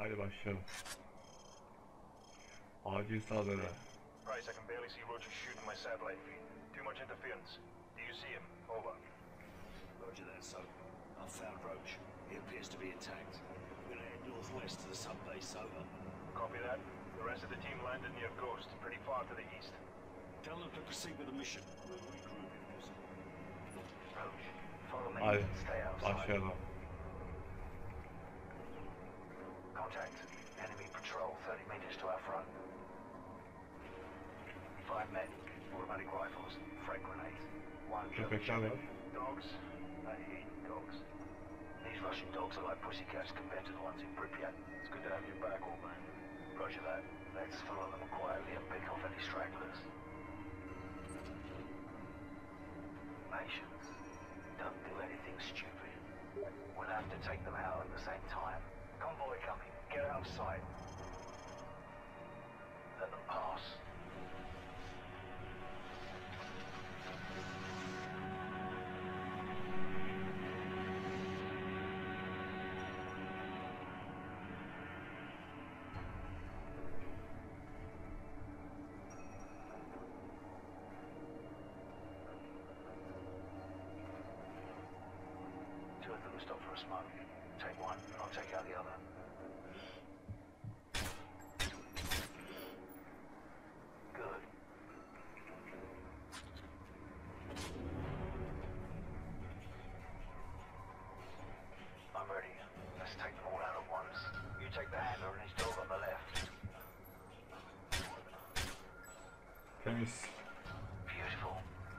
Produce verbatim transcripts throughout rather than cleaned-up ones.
Hadi başlayalım. Acil saldırı. Price, I can barely see Roger shooting my satellite feed. Too much interference. Do you see him? Over. Roger that, so I've found Roach. He appears to be intact. We're gonna head northwest to the subbase, over. Copy that. The rest of the team landed near Ghost, pretty far to the east. Tell them to proceed with the mission. We'll regroup if possible. Roach, follow me Hadi and stay outside. başlayalım. Contact. Enemy patrol thirty meters to our front. Five men. Automatic rifles. Frag grenades. One Köpekler var. Dogs. I hate dogs. These Russian dogs are like pussycats compared to the ones in Pripyat. It's good to have your back, old man. Roger that. Let's follow them quietly and pick off any stragglers. Patience. Don't do anything stupid. We'll have to take them out at the same time. Convoy coming. Get out of sight. Let them pass. Two of them stop for a smoke. Take one, and I'll take out the other. Good. I'm ready. Let's take them all out at once. You take the handler and his dog on the left. Temiz. Beautiful.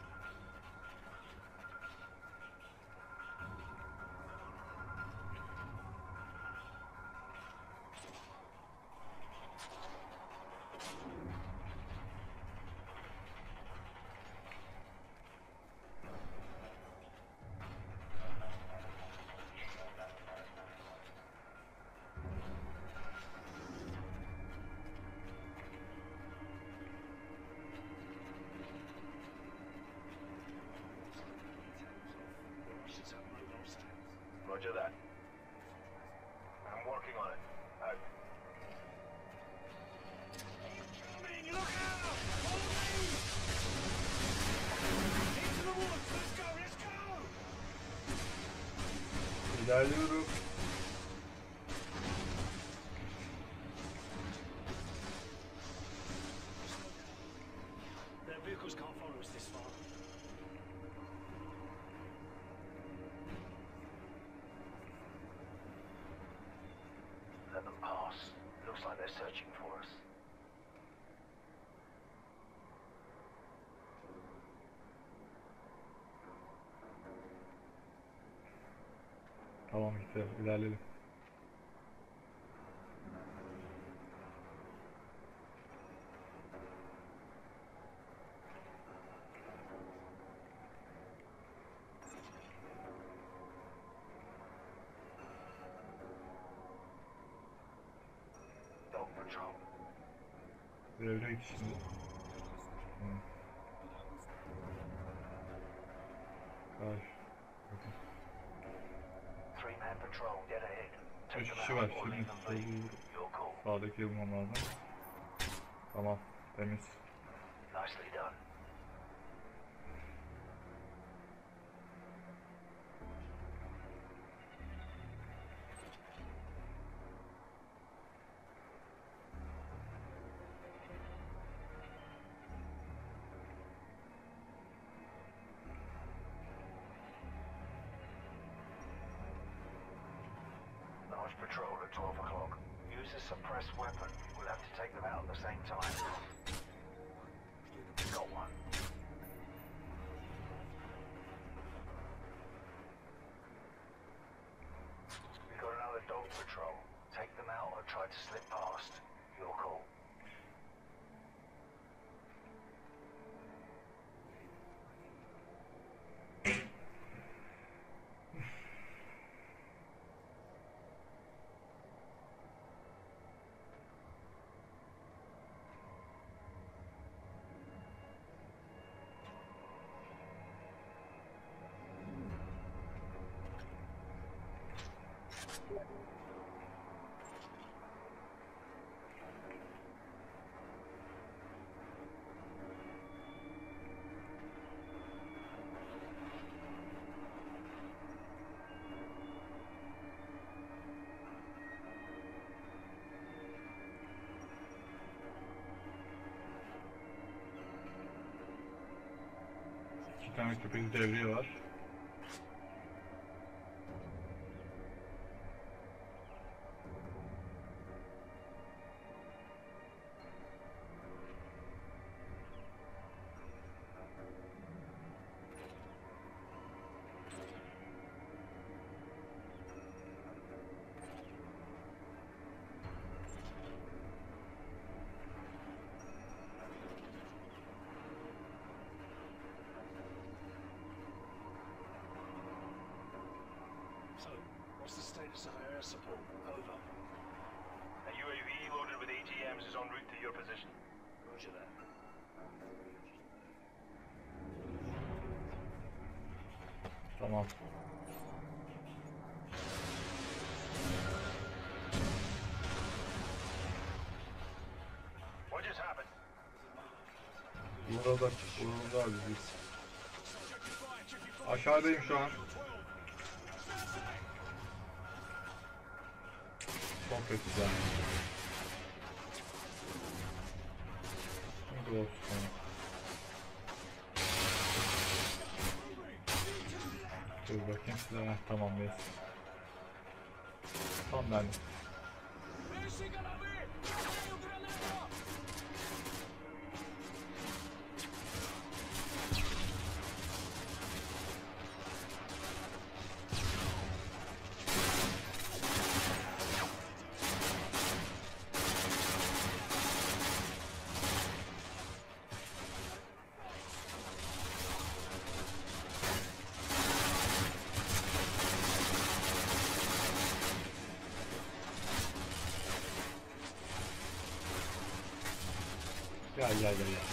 Roger that. I'm working on it. Out. Coming! Look out! Follow me! Into the woods! Let's go! Let's go! İlerliyorum. Their vehicles can't follow us this far. Let them pass. Looks like they're searching for us. Tamam gidelim, ilerleyelim. Dog patrol. Görevine git şimdi. Hı. Ay. Bakın. Three man patrol dead ahead. Take Üç them kişi out var. or Şimdi leave them be. solu Your call. sağdaki bulmam lazım. Tamam. Temiz. Nicely done. Large patrol at twelve o'clock. Use a suppressed weapon. We'll have to take them out at the same time. Got one. We got another dog patrol. Take them out or try to slip past. Your call. İki tane köpek devriye var. So, what's the status of our air support? Over. A U A V loaded with A G Ms is en route to your position. Roger that. Tamam. What just happened? Burada, burada biz. Aşağıdayım şu an. Çok kötü ya. Ne kadar olsun. Dur bakayım size. Tamam biz. Tam ben. Gel gel gel. gel.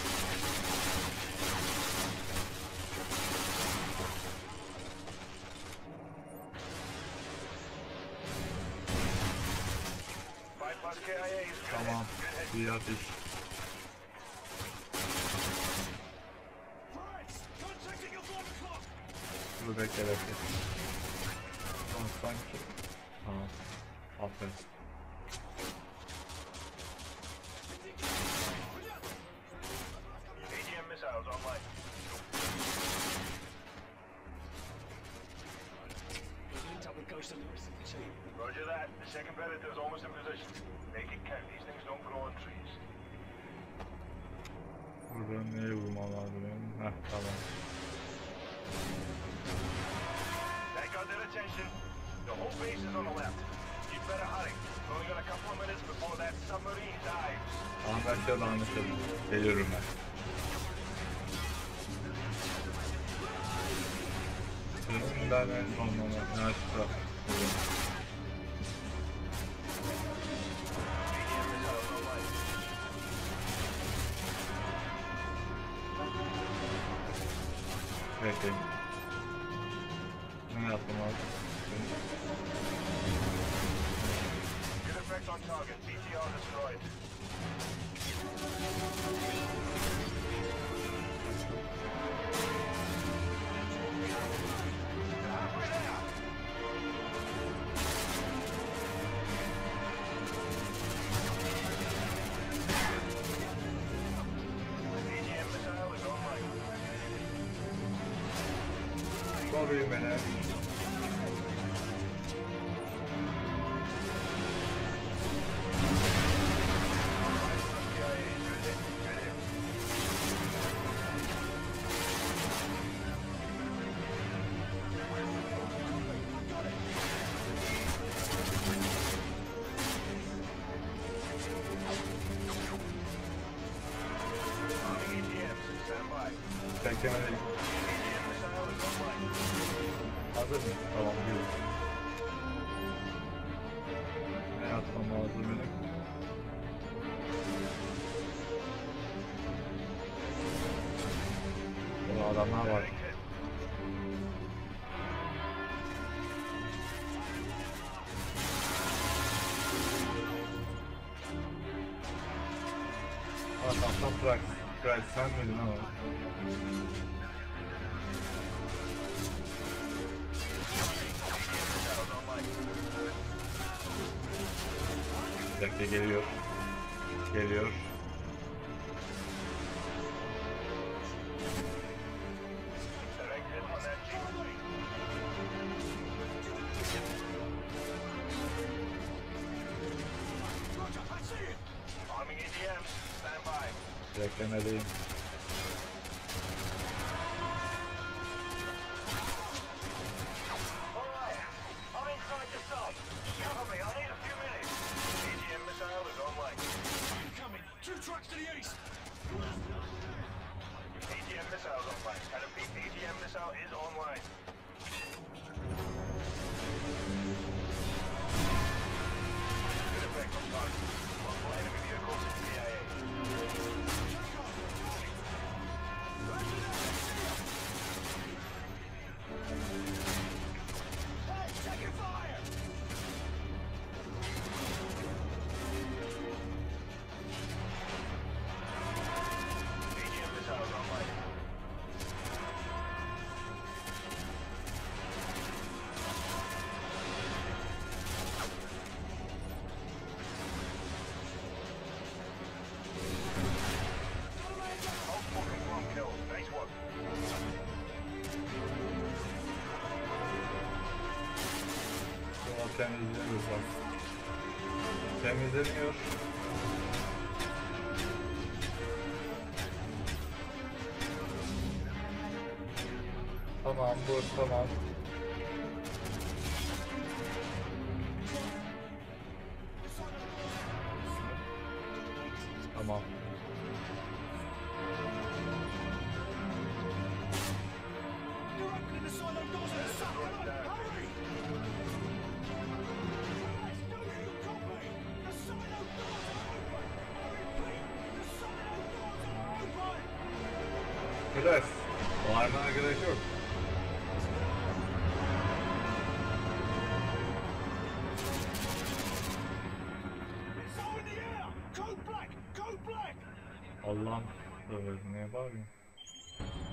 Five plus K I As. Tamam. Bir ateş. Dur bekle bekle. Tamam sanki. Tamam. Aferin. A G M missiles online. We've linked up with Ghost and the rest of the team. Roger that. The second predator is almost in position. Make it count. These things don't grow on trees. Burada neye vurmam lazım benim? Heh tamam. That got their attention. The whole base is on the left. You'd better hurry. We've only got a couple of minutes before that submarine dives. Tamam ben şöyle anlaşalım. Geliyorum ben. Ben en son ona. Ne açtı? Bekleyin. Ne yaptım abi? Good effect on target. B T R destroyed. Halfway there. A G M missile is online. Koruyun beni. Beklemeliyim. Hazır mı? Tamam, gidiyoruz. Ne yapmam lazım benim? Burada adamlar var. Adamdan bırak. Bırak sen miydin ama? Bir dakika geliyor. Geliyor. Beklemeliyim. Alright, I'm inside the site. Cover me, I need a few minutes. E G M missile is online. Coming. Two trucks to the east. E G M missile is online. And a E G M missile is online. Good effect on target. Multiple enemy vehicles in C I A. Hey, taking fire! E G M missile is online. Multiple confirmed kills. Nice work. Sonra temizliyoruz bak. Temizleniyor. Tamam, bu tamam. Tamam. You're opening the silo doors in the sun. Come on, hurry! Guys, do you copy? The silo doors are open. I repeat, the silo doors are open. Biraz. Bağırmana gerek yok. It's all in the air. Code black. Code black. Allah'ım. Böyle neye bağırıyorsun?